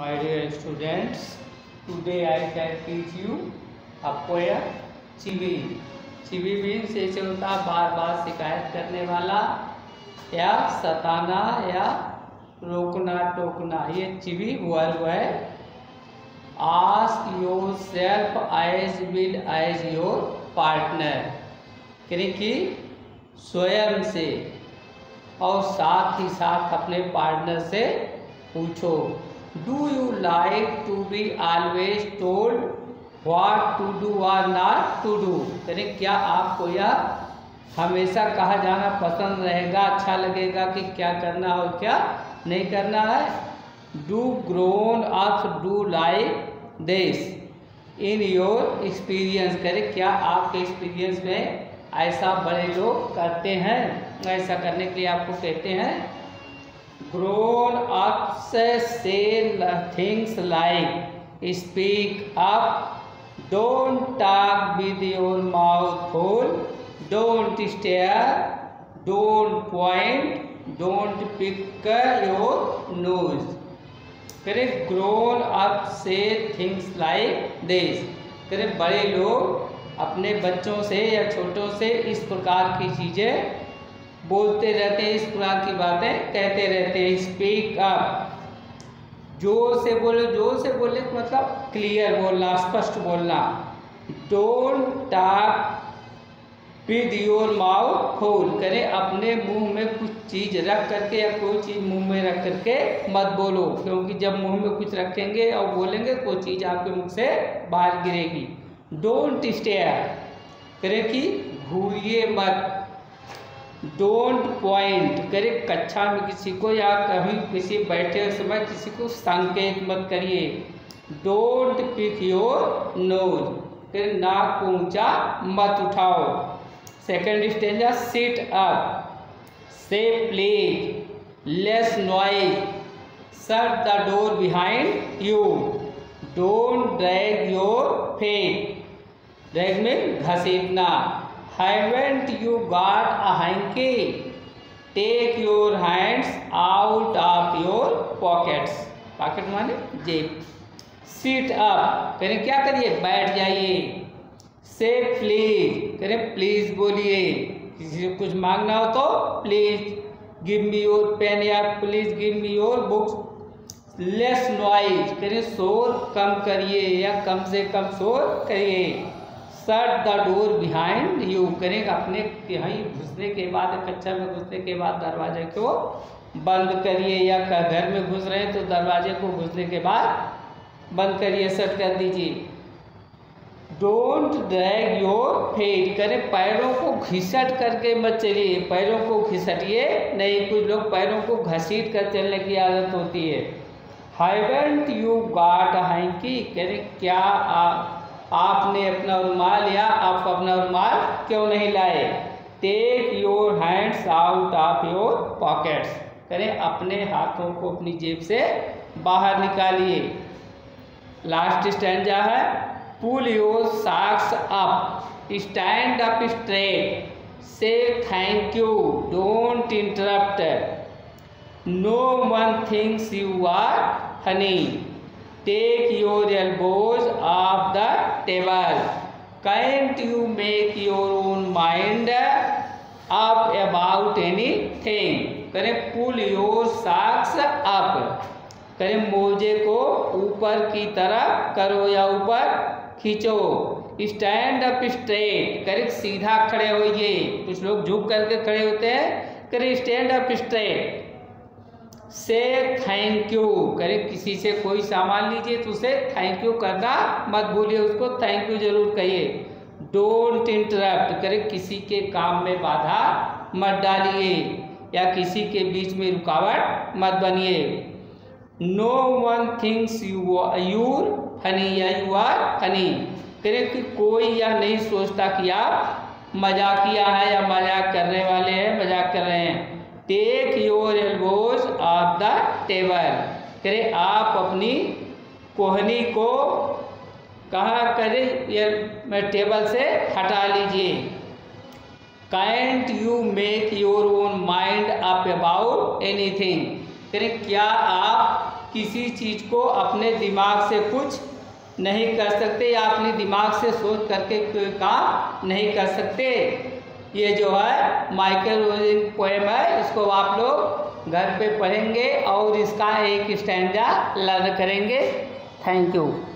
My dear students, today I can teach you a poem chivvy. Chivvy means ऐसे होता है बार बार शिकायत करने वाला या सताना या रोकना टोकना, ये चिवी वर्ब है। Ask yourself as well as your partner, यानी कि स्वयं से और साथ ही साथ अपने पार्टनर से पूछो। Do you like to be always told what to do और नॉट टू डू, यानी क्या आपको यह हमेशा कहा जाना पसंद रहेगा, अच्छा लगेगा कि क्या करना और क्या नहीं करना है। Do grown up do like this in your experience, करें क्या आपके एक्सपीरियंस में ऐसा बड़े लोग करते हैं, ऐसा करने के लिए आपको कहते हैं। Grown up say things like speak up, don't talk with your mouth full, don't stare, don't point, don't pick your nose. करे grown up say things like this, करे बड़े लोग अपने बच्चों से या छोटों से इस प्रकार की चीज़ें बोलते रहते हैं, इस प्रकार की बातें कहते रहते हैं। स्पीक अप, जोर से बोले, जोर से बोले मतलब क्लियर बोलना, स्पष्ट बोलना। Don't talk with your mouth full, करे अपने मुंह में कुछ चीज़ रख करके या कोई चीज़ मुंह में रख करके मत बोलो, क्योंकि जब मुंह में कुछ रखेंगे और बोलेंगे कोई चीज़ आपके मुंह से बाहर गिरेगी। डोंट स्टेयर, करे कि घूरिए मत। डोंट पॉइंट, करे कक्षा में किसी को या कहीं किसी बैठे समय किसी को संकेत मत करिए। डोंट पिक योर नोज, करे नाक को ऊंचा मत उठाओ। Second stanza, sit up, say please, less noise, shut the door behind you, don't drag your feet, drag में घसीटना। Haven't you got a hanky, take your hands out of your pockets, pocket माने जेब। Sit up, करें क्या करिए, बैठ जाइए। से प्लीज, करें प्लीज बोलिए, किसी को कुछ मांगना हो तो please give me your pen या please give me your books. Less noise, करें शोर कम करिए या कम से कम शोर करिए। Shut the door behind you, करें अपने कहीं घुसने के बाद, कक्षा में घुसने के बाद दरवाजे को बंद करिए, या घर में घुस रहे हैं तो दरवाजे को घुसने के बाद बंद करिए, शट कर दीजिए। डोंट ड्रैग योर फीट, करें पैरों को घिसट करके मत चलिए, पैरों को घिसटिए नहीं, कुछ लोग पैरों को घसीट कर चलने की आदत होती है। Haven't you got a hanky, करें क्या आपने अपना रुमाल या आप अपना रुमाल क्यों नहीं लाए। Take your hands out of your pockets, करें अपने हाथों को अपनी जेब से बाहर निकालिए। लास्ट स्टैंजा है, pull your socks up, stand up straight, से thank you, don't interrupt, no one thinks you are honey, take your elbows off the table, can't you make your own mind up about anything, करें pull your socks up, करें मोजे को ऊपर की तरफ करो या ऊपर खींचो। स्टैंड अप स्ट्रेट, करें सीधा खड़े होइए, कुछ लोग झुक करके खड़े होते हैं, करें स्टैंड अप स्ट्रेट। से थैंक यू, करें किसी से कोई सामान लीजिए तो उसे थैंक यू करना मत भूलिए, उसको थैंक यू जरूर कहिए। डोंट इंटरप्ट, करें किसी के काम में बाधा मत डालिए या किसी के बीच में रुकावट मत बनिए। No one thinks you're honey या यू आर हनी, करें कि कोई यह नहीं सोचता कि आप मजाकिया है या मजाक करने वाले हैं, मजाक कर रहे हैं। Take your elbows off the table, करें आप अपनी कोहनी को कहाँ करें, ये टेबल से हटा लीजिए। Can't you make your own mind up about anything, करें क्या आप किसी चीज़ को अपने दिमाग से कुछ नहीं कर सकते या अपने दिमाग से सोच करके कोई काम नहीं कर सकते। ये जो है माइकल रोजिन पोएम है, इसको आप लोग घर पे पढ़ेंगे और इसका एक स्टैंजा लर्न करेंगे। Thank you.